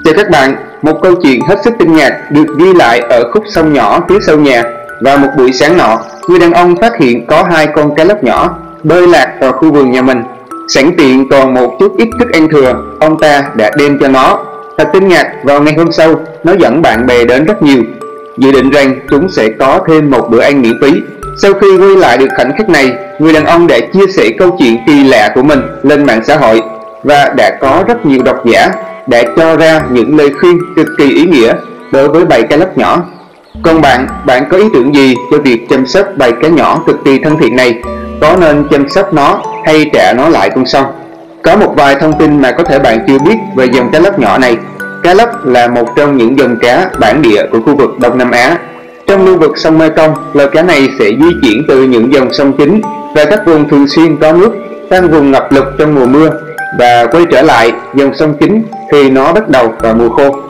Chào các bạn, một câu chuyện hết sức tinh ngạc được ghi lại ở khúc sông nhỏ phía sau nhà. Và một buổi sáng nọ, người đàn ông phát hiện có hai con cá lóc nhỏ bơi lạc vào khu vườn nhà mình. Sẵn tiện còn một chút ít thức ăn thừa, ông ta đã đem cho nó. Thật tinh ngạc, vào ngày hôm sau, nó dẫn bạn bè đến rất nhiều, dự định rằng chúng sẽ có thêm một bữa ăn miễn phí. Sau khi ghi lại được khoảnh khắc này, người đàn ông đã chia sẻ câu chuyện kỳ lạ của mình lên mạng xã hội, và đã có rất nhiều độc giả đã cho ra những lời khuyên cực kỳ ý nghĩa đối với bầy cá lóc nhỏ. Còn bạn có ý tưởng gì cho việc chăm sóc bầy cá nhỏ cực kỳ thân thiện này? Có nên chăm sóc nó hay trả nó lại con sông? Có một vài thông tin mà có thể bạn chưa biết về dòng cá lóc nhỏ này. Cá lóc là một trong những dòng cá bản địa của khu vực Đông Nam Á. Trong lưu vực sông Mekong, loài cá này sẽ di chuyển từ những dòng sông chính về các vùng thường xuyên có nước sang vùng ngập lụt trong mùa mưa, và quay trở lại dòng sông chính khi nó bắt đầu vào mùa khô.